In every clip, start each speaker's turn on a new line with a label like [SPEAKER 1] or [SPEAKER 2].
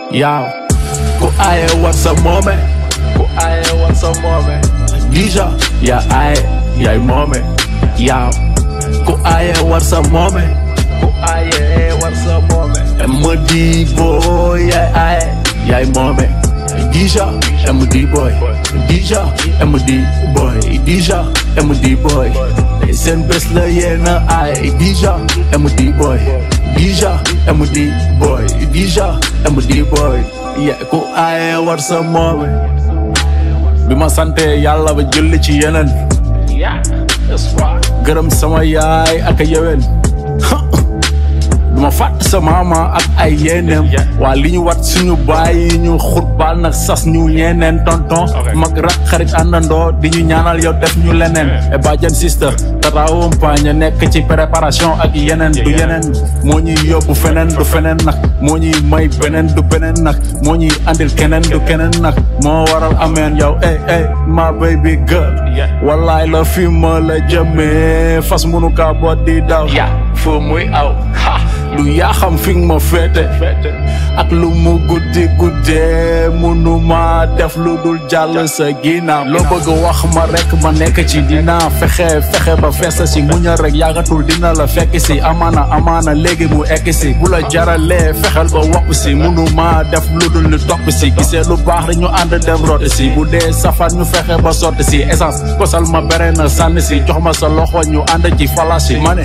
[SPEAKER 1] Yow ku aaye war sa moome ku aaye war sa moome Dija yaa aaye yaay moome yow ku aaye war sa moome ku aaye war sa moome MD boy yaay aaye yaay moome Dija MD boy Dija MD boy Dija MD boy seen bés la yéena aaye Dija MD boy Dija MD boy Dija MD boy yeah ku aaye war sa moome bi ma sante yàlla ba julli ci yeneen gërëm sama yaay ak yewen duma fàtt sa mama ak ay yeneen waa li ñu wat suñu baay ñu xutbal nag sas ñu ñeneen tonton mag rak xarit àndandoo di ñu ñaanal yow def ñu leneen e bàjjan sister tataawum paña nekk ci préparation ak yeneen du yeneen moo ñuy yóbbu feneen du feneen nag moo ñuy may beneen du beneen nag moo ñuy andil keneen du keneen nag moo waral ameen yow ma baby girl wallaay la fi ma la jëmee fas munu ka boot di daw fu muy aw lu yaa xam fi ma féete ak lu mu guddi guddee munu ma def lu dul jàll sa ginnaaw loo bëgg wax ma rek ma nekk ci dinaa fexe ba fees si muñal rek yàggatul dina la fekk si amaana léegi mu ekk si bu la jaralee fexel ba wopp si munu ma def lu dul ni topp si gisee lu baax rek ñu ànd dem root si bu dee safar ñu fexe ba sotti si essence kosal ma bere na sànni si jox ma sa loxo ñu ànd ci fala si ma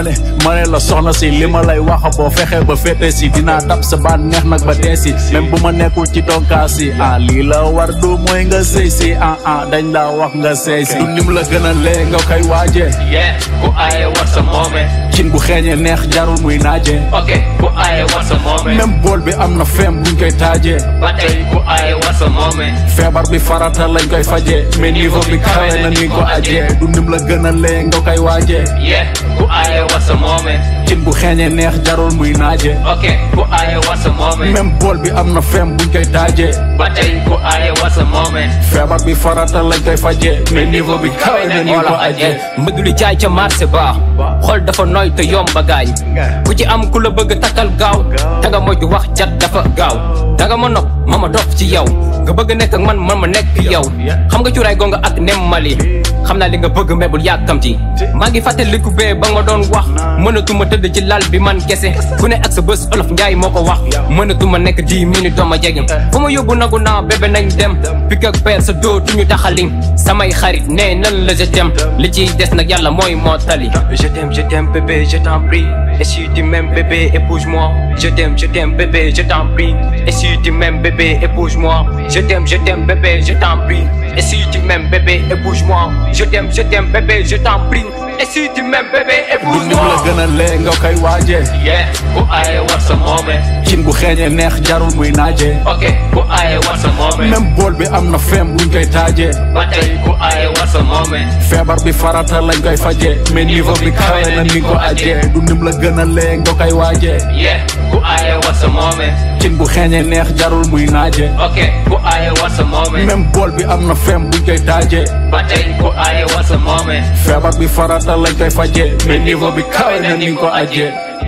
[SPEAKER 1] ne la soxna si li ma lay wax boo fexe ba féete si dinaa tap sa baat neex nag ba dee si même bu ma nekkul ci donkaa si lii la war du mooy nga sëy si dañ la wax nga sëy si du nim la gën a lee nga koy waajee
[SPEAKER 2] ku aaye war sa moome
[SPEAKER 1] cin bu xeeñee neex jarul muy naajee
[SPEAKER 2] ku aaye war sa moome
[SPEAKER 1] même bool bi am na feem buñ koy taajee
[SPEAKER 2] ba tey ku aaye war sa moome
[SPEAKER 1] feebar bi farata lañ koy fajee mais niveau bi kawe na ni ko ajee du nim la gën a lee nga koy waajee
[SPEAKER 2] ku aaye war sa moome
[SPEAKER 1] cin bu xeeñee neex jarul muy naajee
[SPEAKER 2] ku aaye war sa moome
[SPEAKER 1] même bool bi am na feem buñ koy taajee
[SPEAKER 2] ba tey ku aaye war sa moome
[SPEAKER 1] feebar bi farata lañ koy fajee mais niveau bi kawe na ni ko ajee
[SPEAKER 3] mbëgg lu jaay ca marché ba xol dafa nooy te yomba gaañ ku ci am ku la bëgg takkal gaaw te nga moytu wax jat dafa gaaw da nga ma nopp ma dof ci yow nga bëgg nekk ak man ma nekk yow xam nga cuuraay gonga ak nem mali xam naa li nga bëgg mebul yàkkamti maa ngi fàttaliku bee ba nga doon wax mënatuma tëdd ci lal bi man kese ku ne ak sa bés olof njaay moo ko wax mënatuma nekk 10 minutes dooma jege fu ma yóbbu nagu naa bébé nañ dem pik ak peer sa dootuñu taxali samay xarit nee nan la je t'aime li ciy des nag yàlla mooy moo tali je t'aime bébé je t'en prie et si tu m'aimes bébé épouse-moi je t'aime bébé je t'en prie et si tu m'aimes bébé épouse-moi je t'aime bébé je t'en prie et si tu m'aimes bébé épouse-moi je t'aime bébé je t'en prie et si tu m'aimes bébé épouse-moi
[SPEAKER 1] du nim la gën a lee nga koy waajee
[SPEAKER 2] ku aaye war sa moome
[SPEAKER 1] cin bu xeeñee neex jarul muy naajee
[SPEAKER 2] ku aaye war sa moome
[SPEAKER 1] même bool bi am na feem buñ koy taajee
[SPEAKER 2] ba tey ku aaye war sa moome
[SPEAKER 1] feebar bi farata lañ koy fajee mais niveau bi kawe na ni ko ajee du nim la gën a lee nga koy waajee
[SPEAKER 2] ku aaye war sa moome
[SPEAKER 1] cin bu xeeñee neex jarul muy naajee
[SPEAKER 2] ku aaye war sa moome
[SPEAKER 1] même bool bi am na feem buñ koy taajee
[SPEAKER 2] ba tey ku aaye war sa moome
[SPEAKER 1] feebar bi farata lañ koy fajee mais niveau bi kawe na ni ko ajee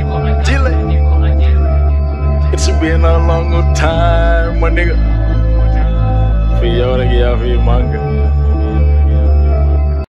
[SPEAKER 1] It's been a long time, my nigga. For yow rek yaa fi manga